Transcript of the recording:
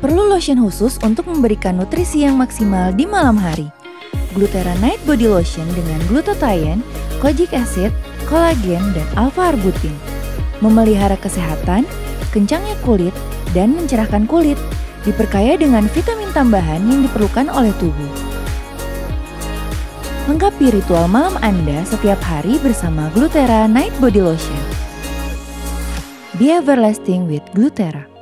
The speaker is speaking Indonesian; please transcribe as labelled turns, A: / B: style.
A: Perlu lotion khusus untuk memberikan nutrisi yang maksimal di malam hari. Glutera Night Body Lotion dengan glutathione, kojic acid, kolagen, dan alpha-arbutin. Memelihara kesehatan, kencangnya kulit, dan mencerahkan kulit. Diperkaya dengan vitamin tambahan yang diperlukan oleh tubuh. Lengkapi ritual malam Anda setiap hari bersama Glutera Night Body Lotion. Be everlasting with Glutera.